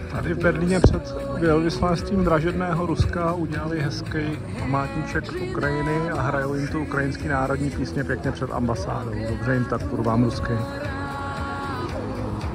Tady v Berlíně před velvyslanstvím vražedného Ruska udělali hezký památníček z Ukrajiny a hrajou jim tu ukrajinský národní písně pěkně před ambasádou. Dobře jim tak, budu vám rusky.